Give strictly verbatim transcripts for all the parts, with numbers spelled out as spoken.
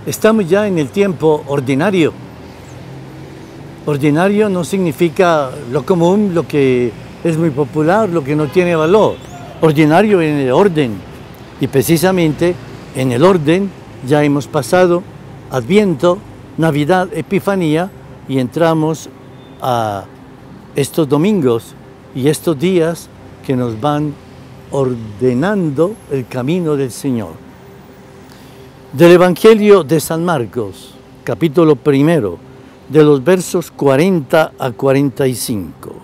Estamos ya en el tiempo ordinario. Ordinario no significa lo común, lo que es muy popular, lo que no tiene valor. Ordinario en el orden. Y precisamente en el orden ya hemos pasado Adviento, Navidad, Epifanía y entramos a estos domingos y estos días que nos van ordenando el camino del Señor. Del Evangelio de San Marcos, capítulo primero, de los versos cuarenta a cuarenta y cinco.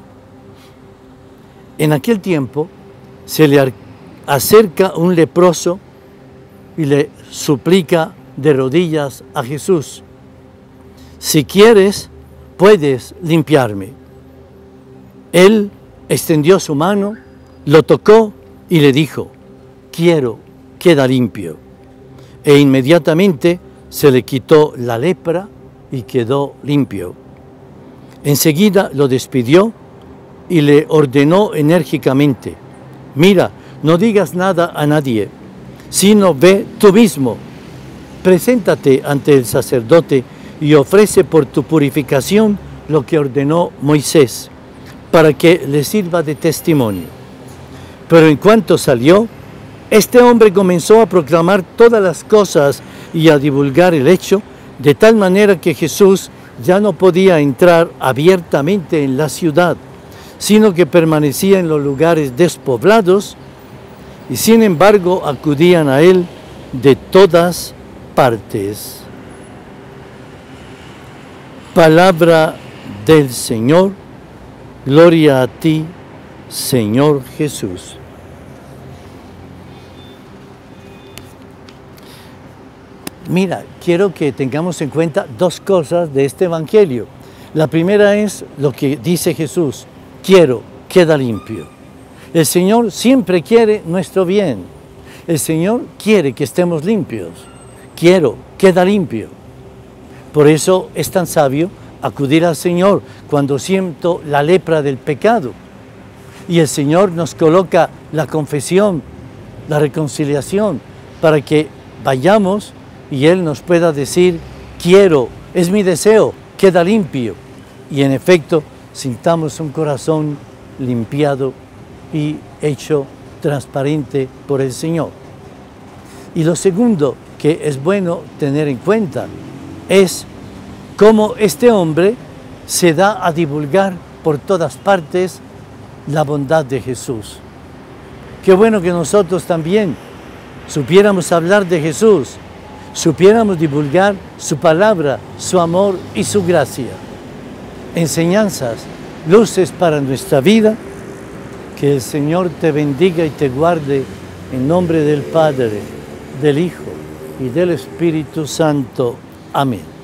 En aquel tiempo se le acerca un leproso y le suplica de rodillas a Jesús: si quieres, puedes limpiarme. Él extendió su mano, lo tocó y le dijo: quiero, queda limpio. E inmediatamente se le quitó la lepra y quedó limpio. Enseguida lo despidió y le ordenó enérgicamente: mira, no digas nada a nadie, sino ve tú mismo, preséntate ante el sacerdote y ofrece por tu purificación lo que ordenó Moisés, para que le sirva de testimonio. Pero en cuanto salió, este hombre comenzó a proclamar todas las cosas y a divulgar el hecho, de tal manera que Jesús ya no podía entrar abiertamente en la ciudad, sino que permanecía en los lugares despoblados, y sin embargo acudían a él de todas partes. Palabra del Señor. Gloria a ti, Señor Jesús. Mira, quiero que tengamos en cuenta dos cosas de este Evangelio. La primera es lo que dice Jesús: quiero, queda limpio. El Señor siempre quiere nuestro bien. El Señor quiere que estemos limpios. Quiero, queda limpio. Por eso es tan sabio acudir al Señor cuando siento la lepra del pecado. Y el Señor nos coloca la confesión, la reconciliación, para que vayamos y Él nos pueda decir: quiero, es mi deseo, queda limpio. Y en efecto, sintamos un corazón limpiado y hecho transparente por el Señor. Y lo segundo que es bueno tener en cuenta es cómo este hombre se da a divulgar por todas partes la bondad de Jesús. Qué bueno que nosotros también supiéramos hablar de Jesús, supiéramos divulgar su palabra, su amor y su gracia. Enseñanzas, luces para nuestra vida. Que el Señor te bendiga y te guarde en nombre del Padre, del Hijo y del Espíritu Santo. Amén.